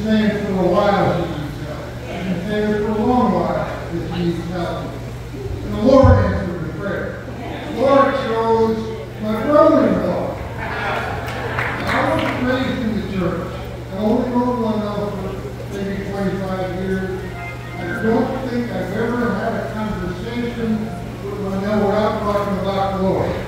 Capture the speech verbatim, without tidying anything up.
saying for a while she needs help. I've been saying it for a long while that she needs help. And the Lord answered the prayer. The Lord chose my brother-in-law. I wasn't raised in the church. I only known one of for maybe twenty-five years. I don't think I've ever had a conversation when they were out talking about the Lord.